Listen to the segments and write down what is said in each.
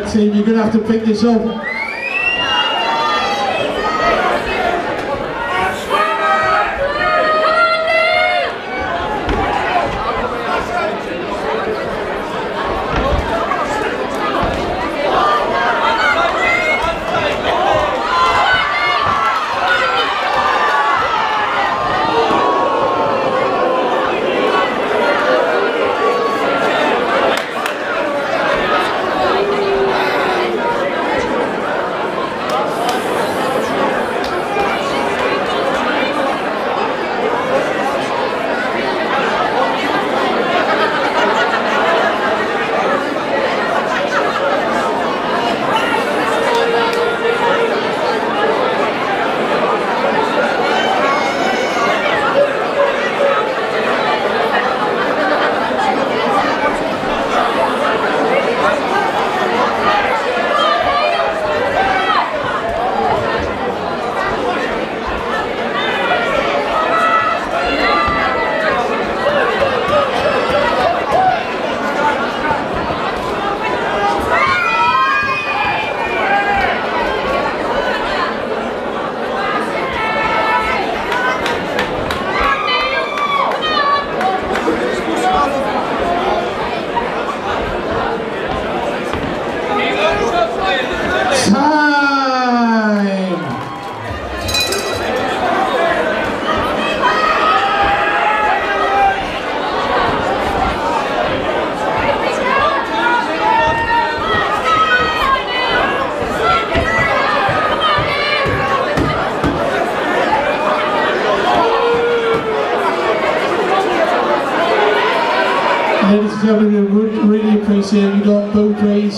red team, you're going to have to pick this up. Ladies and gentlemen, we really appreciate you got boo please.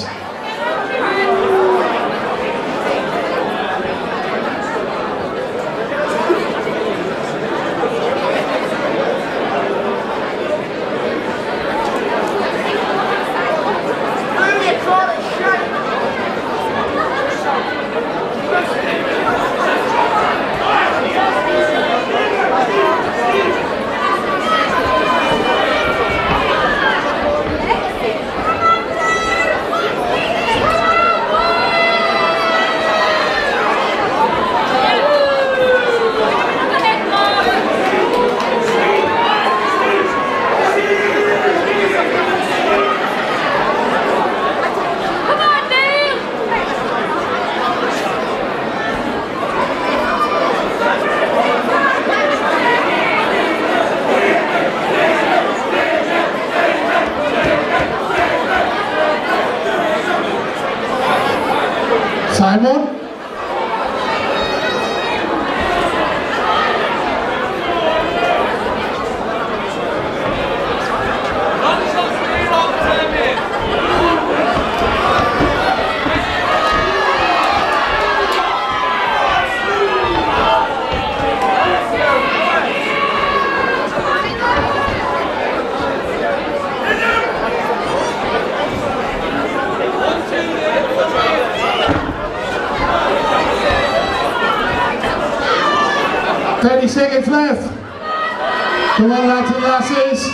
30 seconds left. Come on, lads and lasses.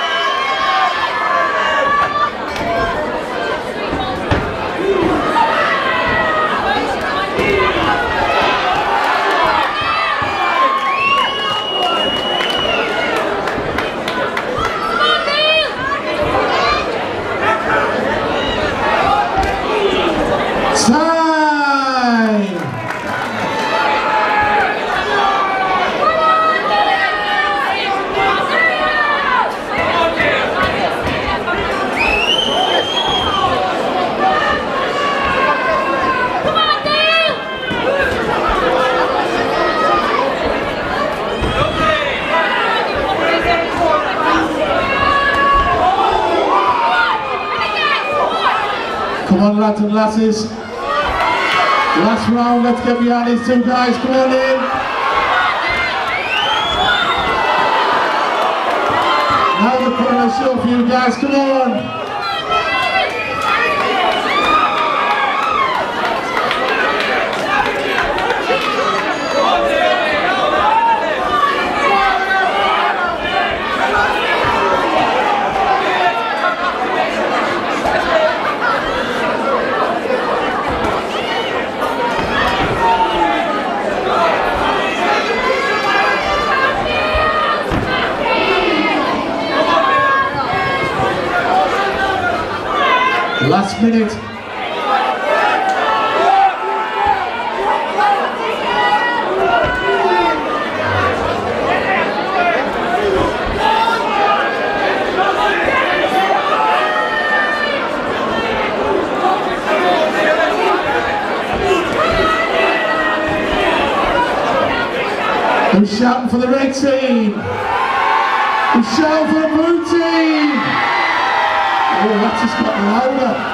Come on, lads and lasses. Last round, let's get behind these two guys. Come on in. Now they're putting a show for you guys. Come on. Last minute. Who's shouting for the red team? Who's shouting for the blue team? Oh, that just got louder.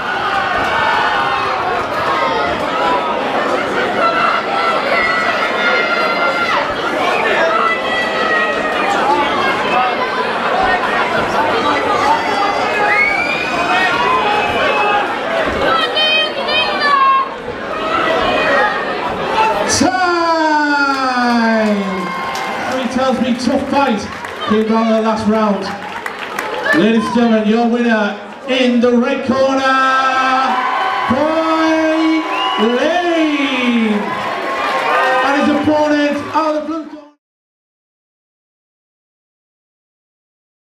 Tells me tough fight came down the last round. Ladies and gentlemen, your winner in the red corner by